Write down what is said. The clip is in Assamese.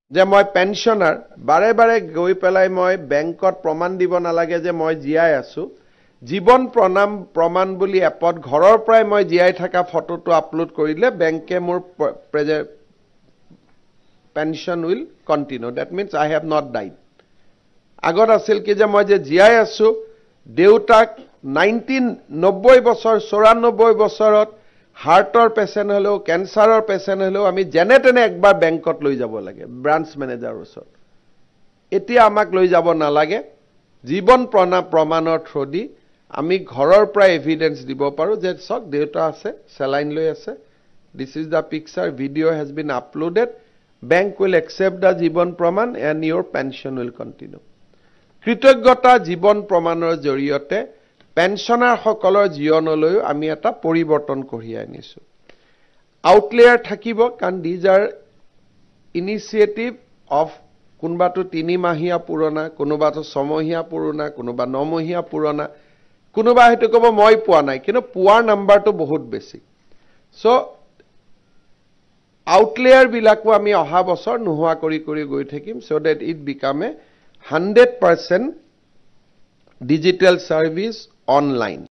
যে মই পেনশনাৰ বাৰে বাৰে গৈ পেলাই মই বেংকত প্ৰমাণ দিব নালাগে যে মই জীয়াই আছো জীৱন প্ৰমাণ বুলি এপত ঘৰৰ পৰাই মই জীয়াই থকা ফটোটো আপলোড কৰিলে বেংকে মোৰ pension will continue that means I have not died আগত আছিল কি যে মই যে জীয়াই আছো দেউতাক 1990 বছৰ 94 বছৰত হাৰ্টৰ পেশেন্ট হলো ক্যান্সাৰৰ পেশেন্ট হলো আমি জেনে তেনে একবাৰ বেংকত লৈ যাব লাগে ব্ৰাঞ্চ মেনেজাৰৰ ওচৰত এতিয়া আমাক লৈ যাব নালাগে জীৱন প্ৰমাণৰ থ্ৰুদি আমি ঘৰৰ পৰা এভিডেন্স দিব পাৰো যে সক দেউতা আছে সেলাইন লৈ আছে this is the picture video has been uploaded bank will accept the জীৱন প্ৰমাণ and your pension will continue কৃতজ্ঞতা জীৱন প্ৰমাণৰ জৰিয়তে পেনশনাৰ সকলৰ জীৱনলৈ আমি এটা পৰিৱৰ্তন কঢ়িয়াই আনিছো আউটলেয়াৰ থাকিব কাৰণ these are initiative of কোনবাটো 3 Mahiya পুৰণা কোনবাটো 6 মাহিয়া পুৰণা কোনবা 9 মাহিয়া পুৰণা কোনবা হেতু কব মই পোৱা নাই কিন্তু পুৱাৰ নাম্বাৰটো বহুত বেছি সো আউটলেয়াৰ বিলাকো আমি অহা বছৰ নোহোৱা কৰি গৈ থাকিম so that it become a 100% digital service online